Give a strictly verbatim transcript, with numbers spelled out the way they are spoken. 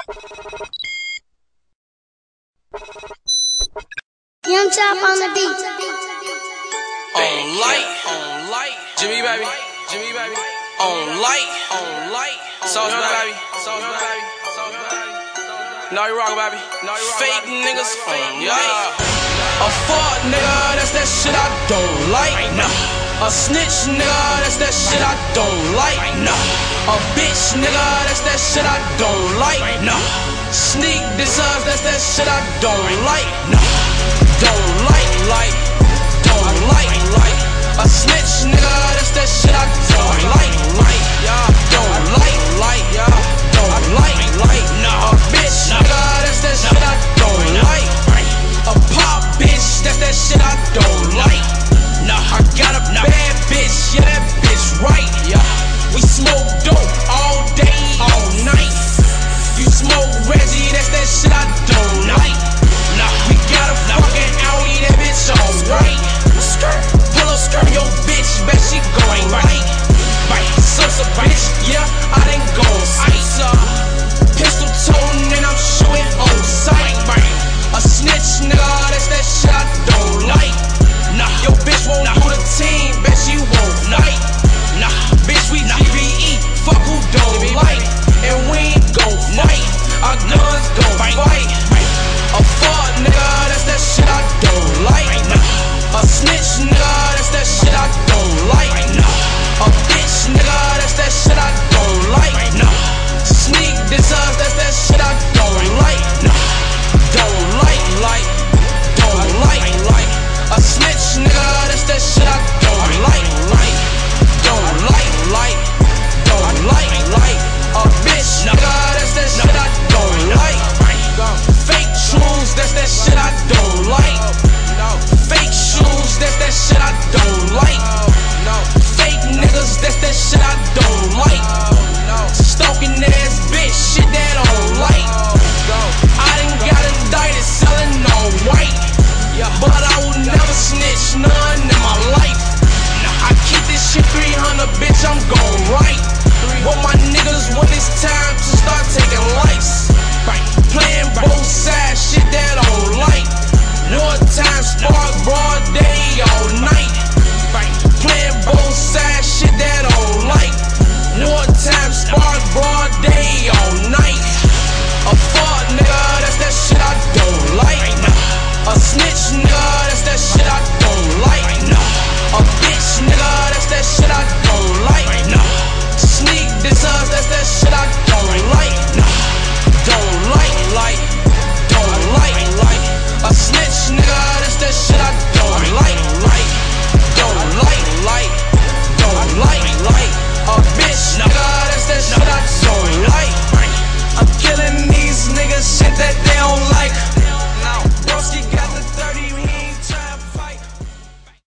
Young Chop on the beat. On light, on light, Jimmy baby, Jimmy baby. On light, on light, sauce baby, sauce baby, sauce baby. Now you rock baby, now you rock. Fake niggas on light. A fuck nigga, that's that shit I don't like. Nah. A snitch nigga, that's that shit I don't like. Nah. A bitch nigga, that's that shit I don't like. Nah. Sneak deserves, that's that shit I don't like. Nah. Don't like, like, don't like, like. A snitch nigga, that's that shit I don't like, like. Yeah, don't like, like, yeah, don't like, like. Nah. A bitch nigga, that's that shit I don't like. A pop bitch, that's that shit I don't like. Nah, I got a bad bitch, yeah, that bitch right. Yeah, we smoke dope all day, all night. You smoke Reggie, that's that shit I don't like. Nah, we got a fucking Audi, that bitch alright. Pull up skirt, yo bitch, bet she going right. Right, Sosa bitch, yeah, I done go ice. Pistol toting and I'm shooting on sight. A snitch nigga, that's that shit I don't like. Nah, yo bitch won't do the team, bet she won't night. Nah, bitch we G B E, fuck who don't like. And we ain't gon' fight, our guns gon' fight. A fuck nigga, that's that shit I don't like. A snitch nigga, that's that shit I don't like. A bitch nigga, that's that shit I don't like. Sneak deserves, that's that shit I don't like. Don't like, like, don't like, like. A snitch nigga, that's that shit I don't like, like. Don't like, like, don't like, like. A bitch nigga, that's that shit I don't like. Fake shoes, that's that shit I don't like. Fake shoes, that's that shit I don't like. Fake niggas, that's that shit I don't like. Stalking ass bitch, shit that I don't like. I done got indicted selling all white, but I will never snitch none in my life. I keep this shit three hundred, bitch, I'm gon' right. What my niggas want is time to start taking lives. Playing both sides, shit that I don't like. Wartime spark, broad day, all night. Playing both sides, shit that I don't like. Wartime spark, broad day, all night. A fuck nigga, that's that shit I don't like. A snitch nigga, that's that shit I don't like. A bitch nigga, that's that shit I don't like. Sneak deserves, that's that shit I don't like. Don't like, like, don't like, like. A snitch